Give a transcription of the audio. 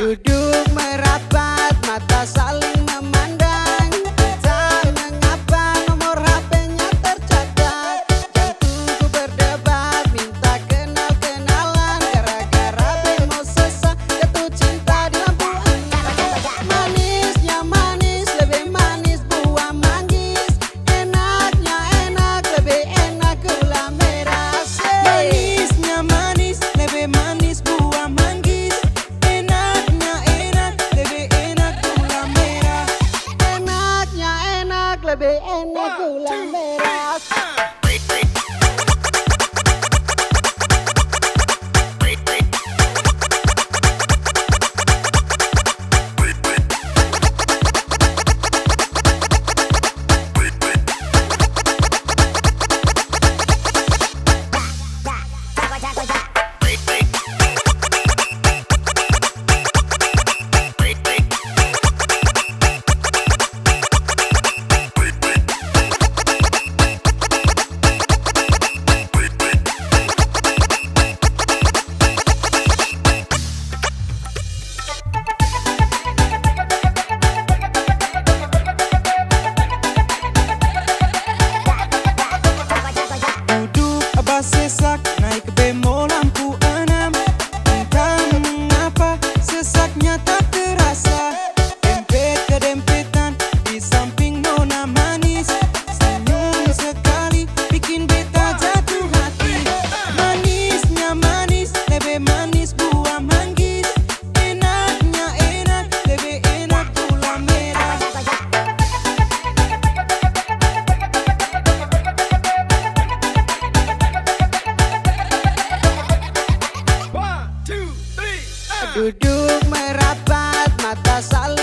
Duduk merapat, mata saling memandang. Tak mengapa nomor HP-nya tercatat. Jantungku berdebat, minta kenal-kenalan. Gara-gara bemo sesat, jatuh cinta di lampu enak. Manisnya manis, lebih manis buah manggis. Enaknya enak, lebih enak gula merah. Manisnya manis, lebih manis buah manggis. Lebih enak gula merah. Sesak naik ke bemo lampu 6. Entah mengapa sesaknya tak terasa. Dempet ke dempetan di samping nona manis. Senyum sekali bikin beta jatuh hati. Manisnya manis, lebih manis buah manggis. Enaknya enak, lebih enak gula merah. Duduk merapat, mata saling